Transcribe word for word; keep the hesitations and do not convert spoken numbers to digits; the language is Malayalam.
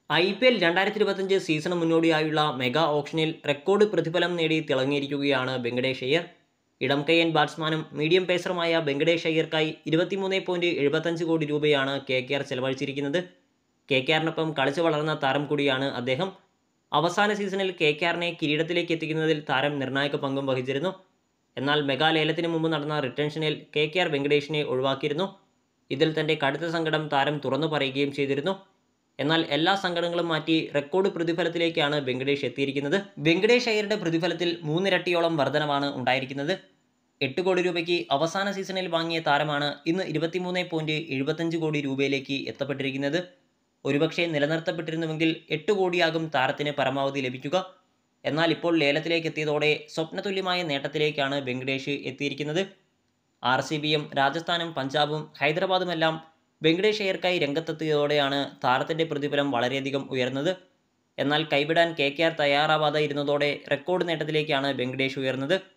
ഐ പി എൽ രണ്ടായിരത്തി ഇരുപത്തഞ്ച് സീസണ് മുന്നോടിയായുള്ള മെഗാ ഓപ്ഷനിൽ റെക്കോർഡ് പ്രതിഫലം നേടി തിളങ്ങിയിരിക്കുകയാണ് വെങ്കടേഷ് അയ്യർ. ഇടംകൈയ്യൻ ബാറ്റ്സ്മാനും മീഡിയം പേസറുമായ വെങ്കടേഷ് അയ്യർക്കായി ഇരുപത്തിമൂന്ന് പോയിന്റ് എഴുപത്തഞ്ച് കോടി രൂപയാണ് കെ കെ ആർ ചെലവഴിച്ചിരിക്കുന്നത്. കെ കെ ആറിനൊപ്പം കളിച്ചു വളർന്ന താരം കൂടിയാണ് അദ്ദേഹം. അവസാന സീസണിൽ കെ കെ ആറിനെ കിരീടത്തിലേക്ക് എത്തിക്കുന്നതിൽ താരം നിർണായക പങ്കും വഹിച്ചിരുന്നു. എന്നാൽ മെഗാ ലേലത്തിന് മുമ്പ് നടന്ന റിട്ടൻഷനിൽ കെ കെ ആർ വെങ്കടേഷിനെ ഒഴിവാക്കിയിരുന്നു. ഇതിൽ തന്റെ കടുത്ത സങ്കടം താരം തുറന്നു പറയുകയും ചെയ്തിരുന്നു. എന്നാൽ എല്ലാ സങ്കടങ്ങളും മാറ്റി റെക്കോർഡ് പ്രതിഫലത്തിലേക്കാണ് വെങ്കടേഷ് എത്തിയിരിക്കുന്നത്. വെങ്കടേഷ് അയ്യരുടെ പ്രതിഫലത്തിൽ മൂന്നിരട്ടിയോളം വർധനവാണ് ഉണ്ടായിരിക്കുന്നത്. എട്ട് കോടി രൂപയ്ക്ക് അവസാന സീസണിൽ വാങ്ങിയ താരമാണ് ഇന്ന് ഇരുപത്തിമൂന്ന് പോയിന്റ് എഴുപത്തഞ്ച് കോടി രൂപയിലേക്ക് എത്തപ്പെട്ടിരിക്കുന്നത്. ഒരുപക്ഷെ നിലനിർത്തപ്പെട്ടിരുന്നുവെങ്കിൽ എട്ട് കോടിയാകും താരത്തിന് പരമാവധി ലഭിക്കുക. എന്നാൽ ഇപ്പോൾ ലേലത്തിലേക്ക് എത്തിയതോടെ സ്വപ്നതുല്യമായ നേട്ടത്തിലേക്കാണ് വെങ്കടേഷ് എത്തിയിരിക്കുന്നത്. ആർ സി ബിയും രാജസ്ഥാനും പഞ്ചാബും ഹൈദരാബാദുമെല്ലാം വെങ്കടേഷ് അയ്യർക്കായി രംഗത്തെത്തിയതോടെയാണ് താരത്തിൻ്റെ പ്രതിഫലം വളരെയധികം ഉയർന്നത്. എന്നാൽ കൈവിടാൻ കെ കെ ആർ തയ്യാറാവാതെ ഇരുന്നതോടെ റെക്കോർഡ് നേട്ടത്തിലേക്കാണ് വെങ്കടേഷ് ഉയർന്നത്.